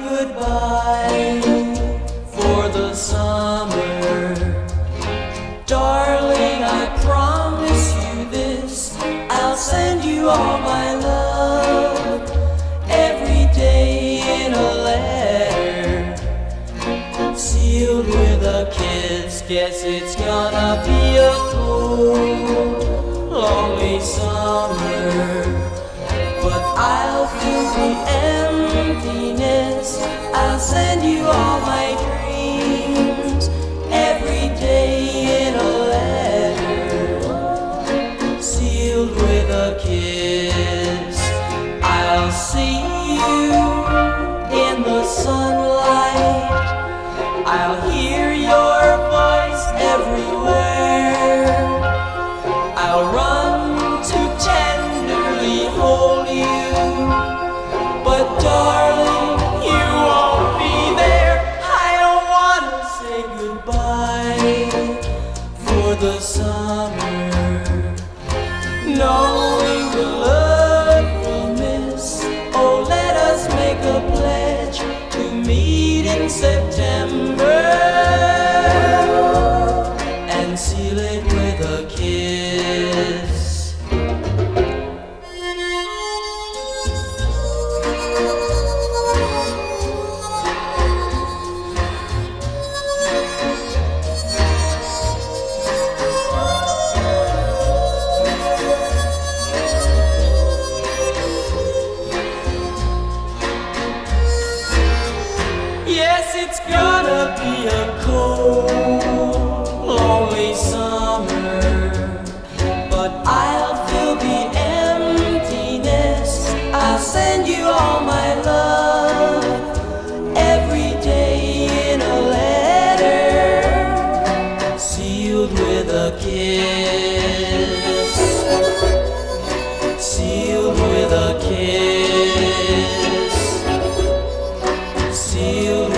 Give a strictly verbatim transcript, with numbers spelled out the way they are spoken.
goodbye for the summer. Darling, I promise you this, I'll send you all my love every day in a letter, sealed with a kiss. Guess it's gonna be a cold, lonely summer, but I'll fill the emptiness. I'll send you all my dreams every day in a letter, sealed with a kiss. I'll see you in the sunlight, I'll hear your voice everywhere, I'll run to tenderly hold you, but darling, you won't be there. I don't wanna say goodbye for the summer, knowing the love we'll miss. Oh, let us make a pledge to meet in September and seal it with a kiss. Yes, it's gonna be a cold, lonely summer, but I'll fill the emptiness. I'll send you all my love every day in a letter, sealed with a kiss, sealed with a kiss, sealed